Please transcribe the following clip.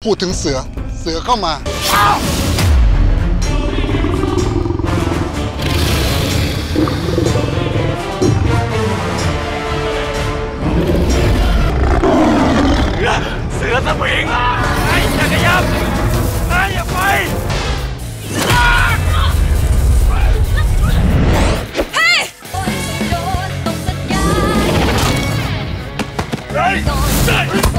พูดถึงเสือเข้ามาเสือสมิงไอ้อย่าขยับไอ้อย่าไปเฮ้ย